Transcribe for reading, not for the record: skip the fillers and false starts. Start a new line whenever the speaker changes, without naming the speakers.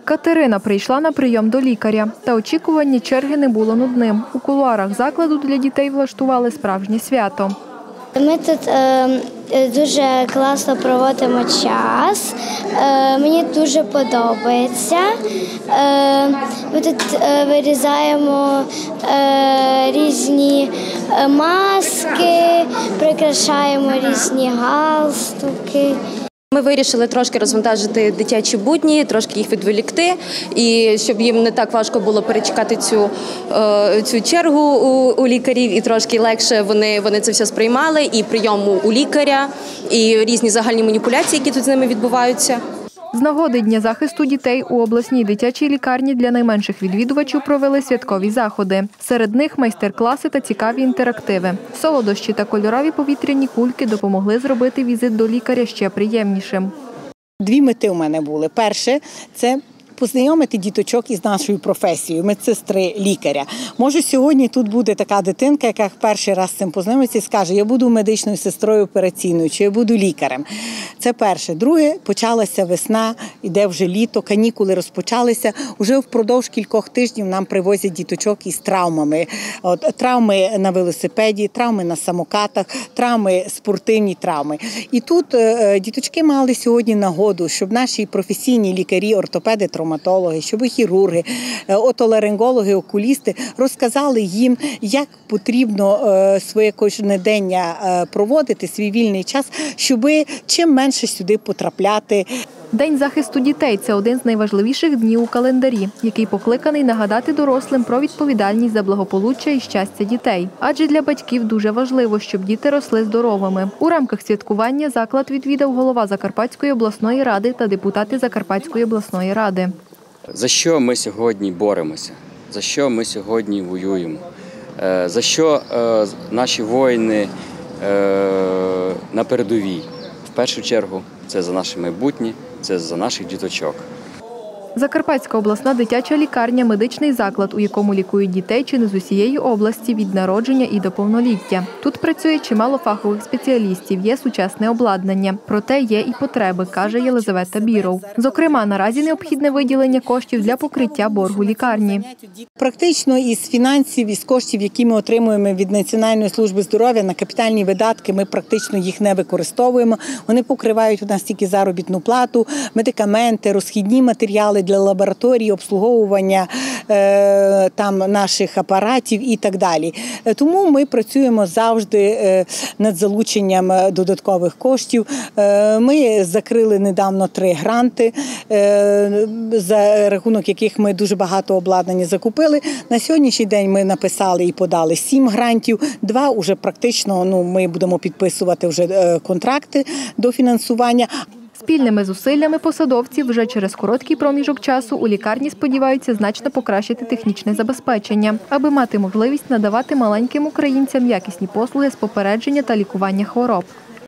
Катерина прийшла на прийом до лікаря, та очікування черги не було нудним. У кулуарах закладу для дітей влаштували справжнє свято.
Ми тут дуже класно проводимо час, мені дуже подобається. Ми тут вирізаємо різні маски, прикрашаємо різні галстуки.
Ми вирішили трошки розвантажити дитячі будні, трошки їх відволікти, і щоб їм не так важко було перечекати цю чергу у лікарів, і трошки легше вони це все сприймали, і прийом у лікаря, і різні загальні маніпуляції, які тут з ними відбуваються.
З нагоди Дня захисту дітей у обласній дитячій лікарні для найменших відвідувачів провели святкові заходи. Серед них майстер-класи та цікаві інтерактиви. Солодощі та кольорові повітряні кульки допомогли зробити візит до лікаря ще приємнішим.
Дві мети у мене були. Перше – це познайомити діточок із нашою професією, медсестри, лікаря. Може, сьогодні тут буде така дитинка, яка перший раз з цим познайомиться і скаже, я буду медичною сестрою операційною, чи я буду лікарем. Це перше. Друге, почалася весна, іде вже літо, канікули розпочалися. Уже впродовж кількох тижнів нам привозять діточок із травмами. Травми на велосипеді, травми на самокатах, травми, спортивні травми. І тут діточки мали сьогодні нагоду, щоб наші професійні лікарі, ортопеди, травматологи, щоб хірурги, отоларингологи, окулісти розказали їм, як потрібно своє кожнодення проводити, свій вільний час, щоб чим менше сюди потрапляти.
День захисту дітей – це один з найважливіших днів у календарі, який покликаний нагадати дорослим про відповідальність за благополуччя і щастя дітей. Адже для батьків дуже важливо, щоб діти росли здоровими. У рамках святкування заклад відвідав голова Закарпатської обласної ради та депутати Закарпатської обласної ради.
За що ми сьогодні боремося? За що ми сьогодні воюємо? За що наші воїни на передовій? В першу чергу це за наше майбутнє, це за наших діточок.
Закарпатська обласна дитяча лікарня – медичний заклад, у якому лікують дітей чи не з усієї області від народження і до повноліття. Тут працює чимало фахових спеціалістів, є сучасне обладнання. Проте є і потреби, каже Єлизавета Біров. Зокрема, наразі необхідне виділення коштів для покриття боргу лікарні.
Практично із фінансів, із коштів, які ми отримуємо від Національної служби здоров'я на капітальні видатки, ми практично їх не використовуємо. Вони покривають у нас тільки заробітну плату, медикаменти, розхідні матеріали для лабораторії, обслуговування наших апаратів і так далі. Тому ми працюємо завжди над залученням додаткових коштів. Ми закрили недавно 3 гранти, за рахунок яких ми дуже багато обладнання закупили. На сьогоднішній день ми написали і подали 7 грантів. 2 вже практично ми будемо підписувати вже контракти до фінансування.
Спільними зусиллями посадовців вже через короткий проміжок часу у лікарні сподіваються значно покращити технічне забезпечення, аби мати можливість надавати маленьким українцям якісні послуги з попередження та лікування хвороб.